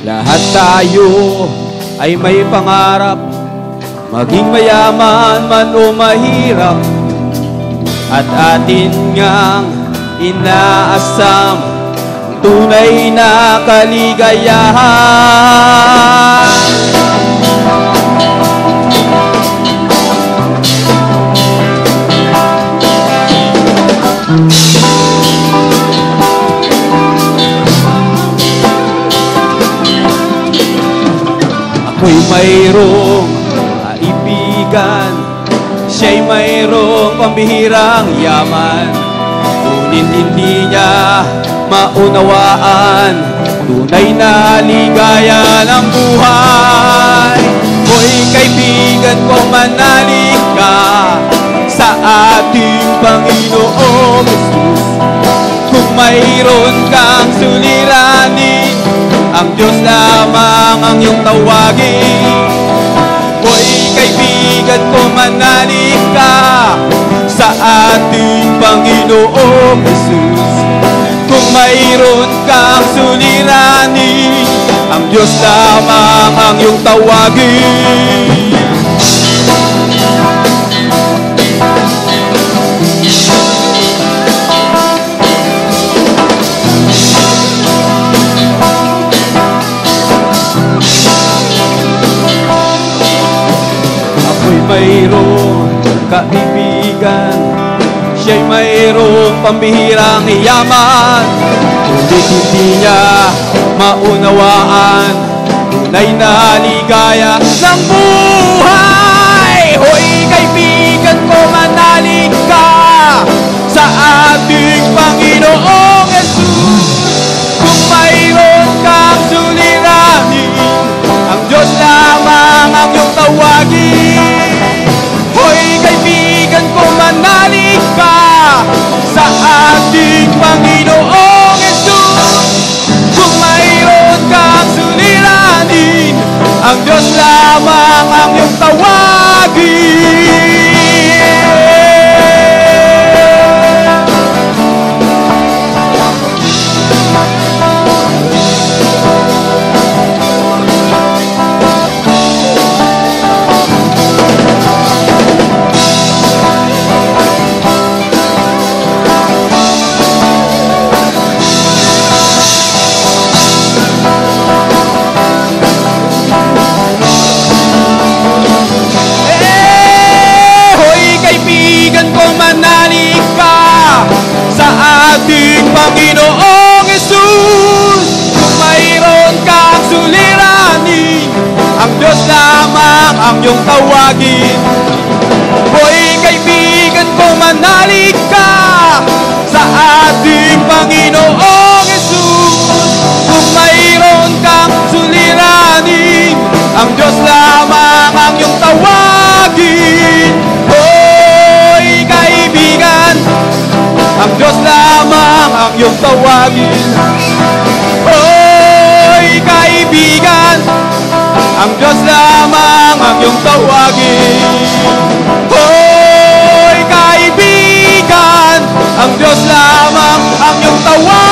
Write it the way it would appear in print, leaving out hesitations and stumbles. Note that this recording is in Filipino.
Lahat tayo ay may pangarap, maging mayaman man o mahirap, at atin ngang inaasam tunay na kaligayahan. Ako'y mayroong kaibigan, siya'y mayroong pambihirang yaman, ngunit hindi niya maunawaan tunay na ligaya ng buhay. Hoy kaibigan ko, manalig ka sa ating Panginoong Jesus. Kung mayroon kang suliranin, ang Diyos lamang ang iyong tawagin. Hoy kaibigan ko, manalig ka sa ating Panginoong Jesus. Kung mayroon kang suliranin, ang Diyos lamang ang iyong tawagin. Ako'y mayroong kaibigan, siya'y mayroong pambihirang yaman, ngunit hindi niya maunawaan tunay na ligaya ng buhay. Hoy kaibigan ko, manalig ka sa ating Panginoong Jesus. Kung mayroon kang suliranin, ang Diyos lamang ang iyong tawagin. Hoy kaibigan ko, manalig ka sa ating Panginoong Jesus. Kung mayroon kang suliranin, ang Diyos lamang ang iyong tawagin. Panginoong Jesus, kung mayroon kang suliranin, ang Diyos lamang ang iyong tawagin. Hoy kaibigan ko, manalig ka sa ating Panginoong Jesus. Kung mayroon kang suliranin, ang Diyos lamang ang iyong tawagin. Hoy kaibigan, ang Diyos lamang ang iyong tawagin. Hoy kaibigan, ang Diyos lamang ang iyong tawagin. Hoy kaibigan, ang Diyos lamang ang iyong tawagin.